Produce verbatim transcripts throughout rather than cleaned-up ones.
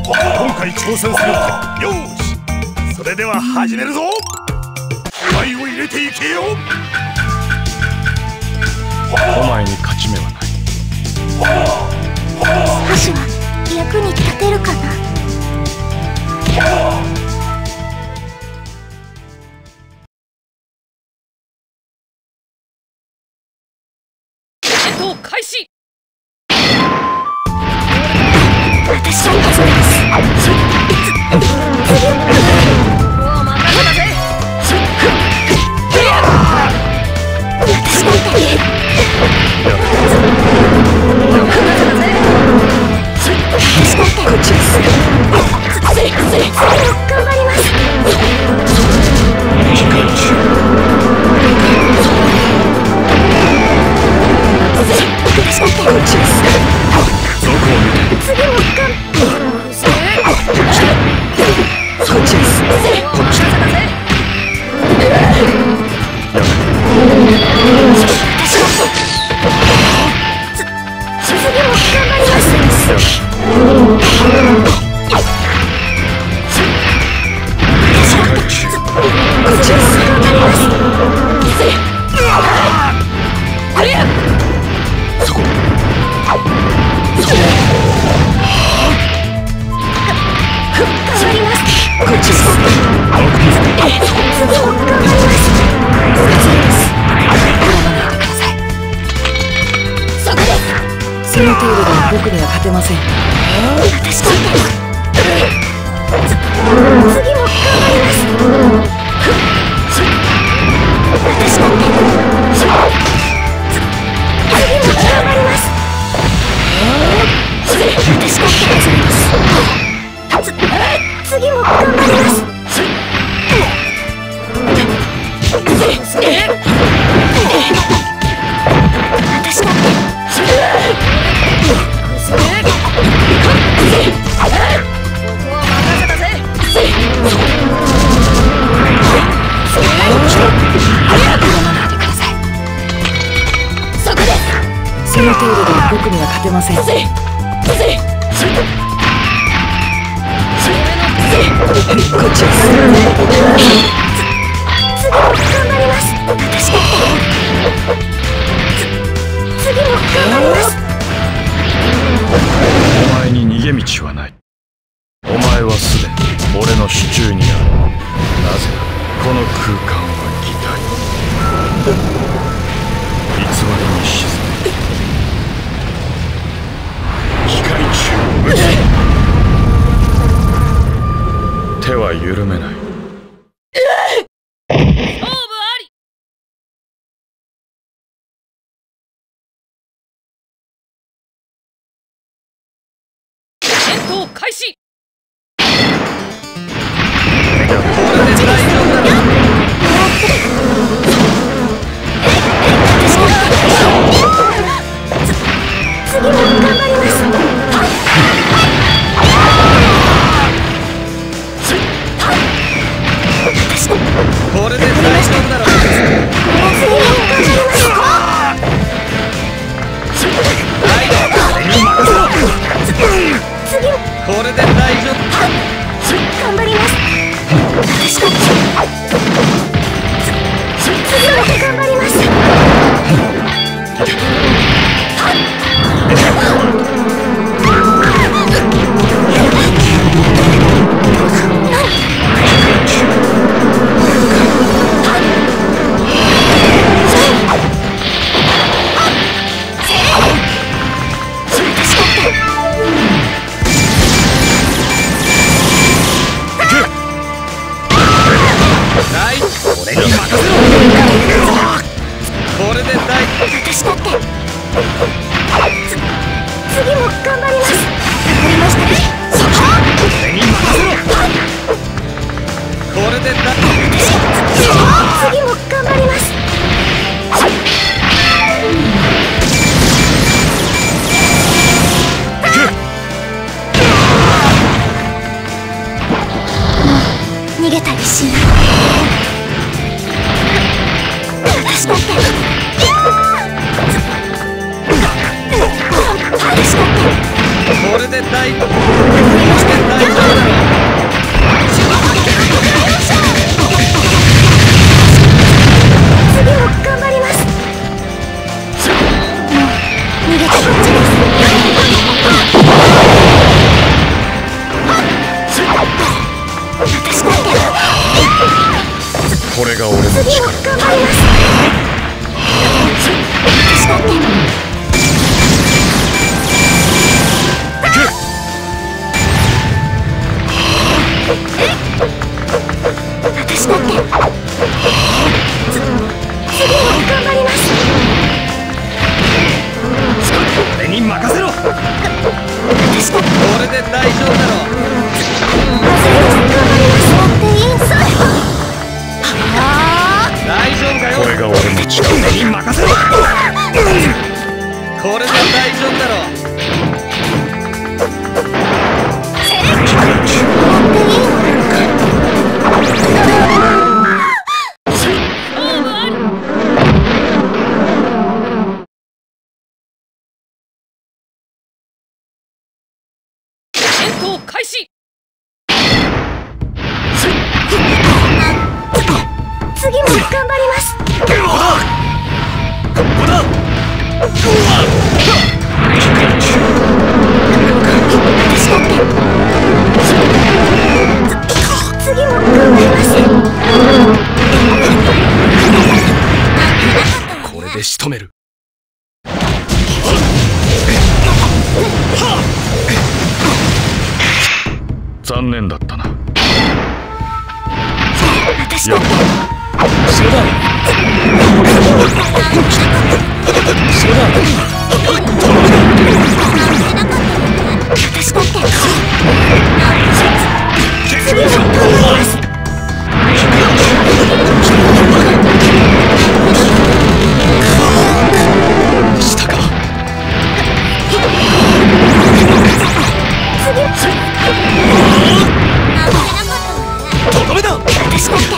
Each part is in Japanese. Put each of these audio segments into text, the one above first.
今回挑戦するか。よーし、それでは始めるぞ。気合を入れていけよ。 お前に勝ち目はない。 少しは役に立てるかな。 戦闘開始。 私が始めます。 もう任せたぜ。 私がいたね。こっちです。頑張ります。 機械中私だってこっちです。 どこを見て次も頑こっちです。 こっちだぜ。 次も頑張ります。こっちです。頑張ります。 あれや。 そこ。 頑張ります。 こっちです。 次も頑張ります。そこです。 その程度では僕には勝てません。 私だって次も頑張ります。私だって次も頑張ります。私だって次も頑張ります。私だってその程度では僕には勝てません。 こっちです。次も頑張ります。私だって次も頑張ります。 お前に逃げ道はない。お前はすでに俺の手中にある。なぜならこの空間は擬態、偽りに沈め機械中を撃つ。手は緩めない。 勝負あり。戦闘開始。 次も頑張ります。 これで大丈夫だろう。 次も頑張ります。次もこれで大丈夫。 頑張ります。私だって次も頑張ります。 これが俺の力だ。 俺に任せろ。 これで大丈夫だろう。大丈夫かよ。 これが俺の力だ。 俺に任せろ。 これで大丈夫だろう。戦闘開始。 次も頑張ります。次も頑張ります。 これで仕留める。 残念だったな。 私だってそうだ。そうだ。 私だってしたか。とどめだ。 私だって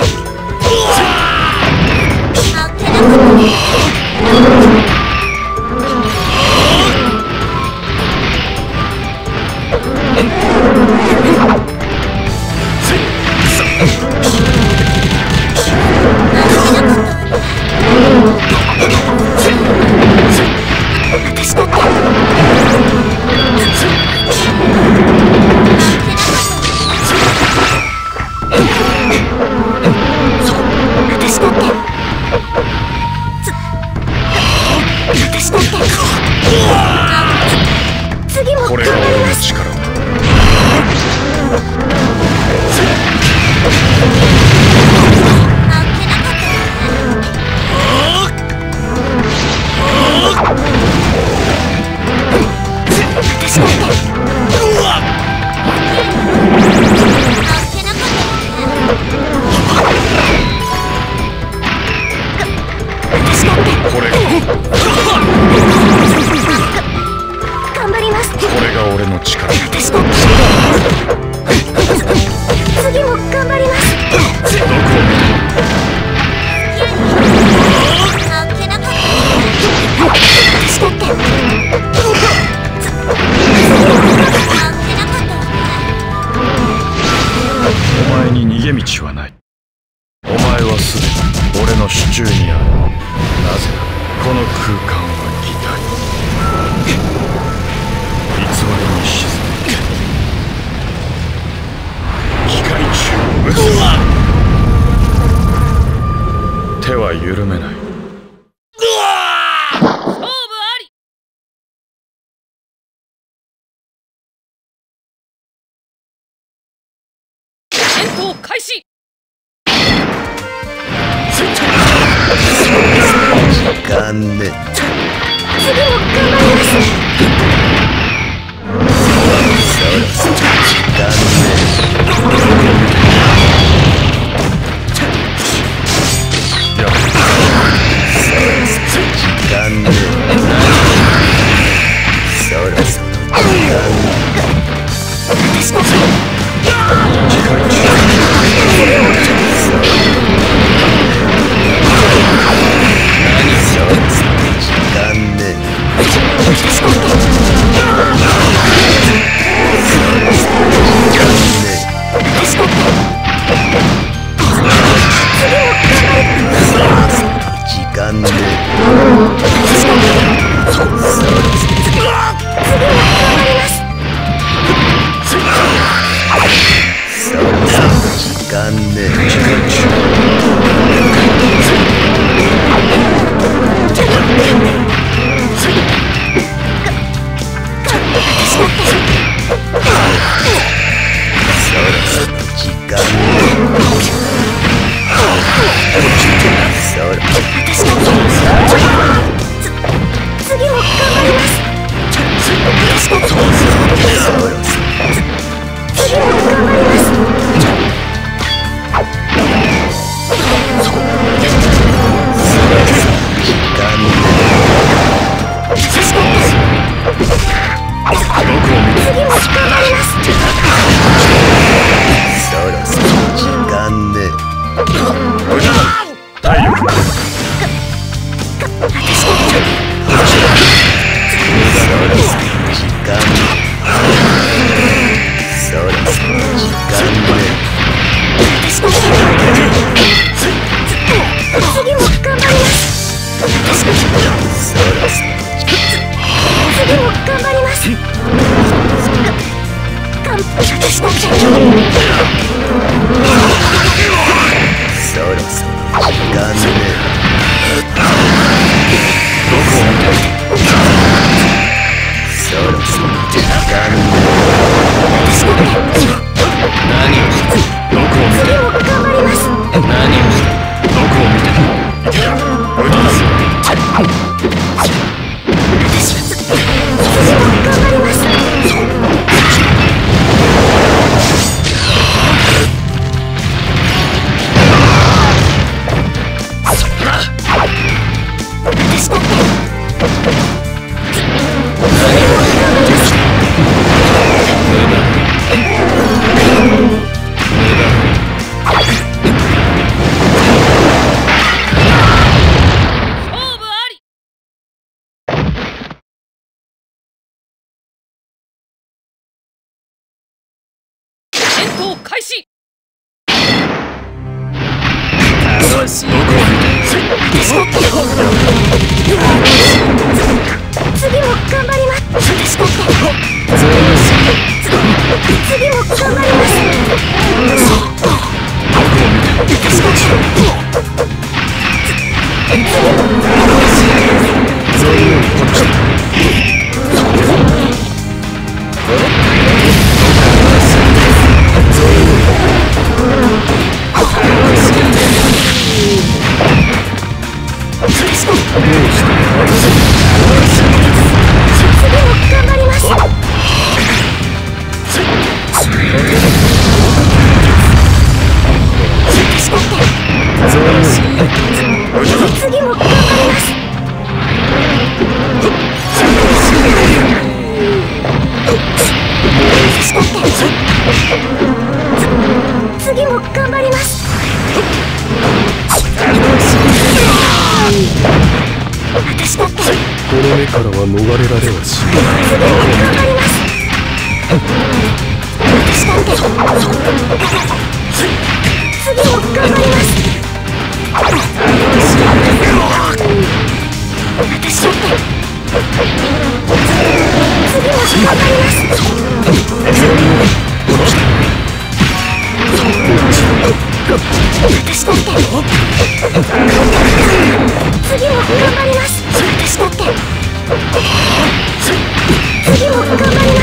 これが俺の力だ。これが頑張ります。 これが俺の力だ。 私だって次も頑張ります。 どこ私だってお前に逃げ道はない。お前はすでに俺の手中にある。なぜならこの空間は擬態。偽りに沈む機械中手は緩めない。 勝負あり。戦闘開始。 時間ね。 次も頑張ります。 時間ね。 やっ時間ね。そろそろ時間ね。 私だって機械中時間ね。 私だって間ね時間中開始。 次も頑張ります。次も頑張りますこの目からは逃れられはしない。 次も頑張ります。私だって次も頑張ります。私だって次も頑張ります。私だって次も頑張ります。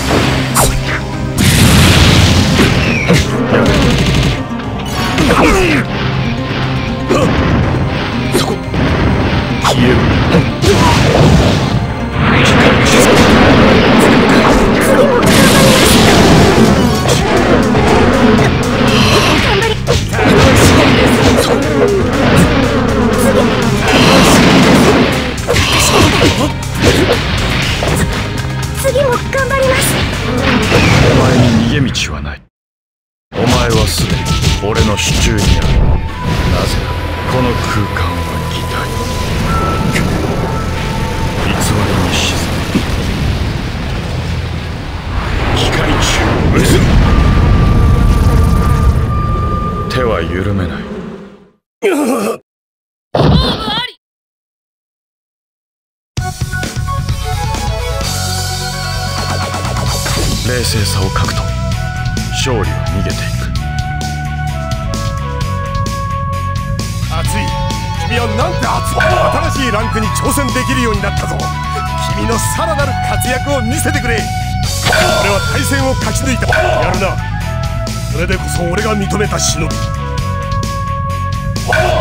そこ消える。 次も頑張ります。 お前に逃げ道はない。お前はすでに俺の手中にある。なぜならこの空間は擬態。偽りに沈む機械中手は緩めない。冷静さを欠くと勝利は逃げていく。 君はなんて熱い。新しいランクに挑戦できるようになったぞ。君のさらなる活躍を見せてくれ。俺は対戦を勝ち抜いた。やるな。それでこそ俺が認めた忍び。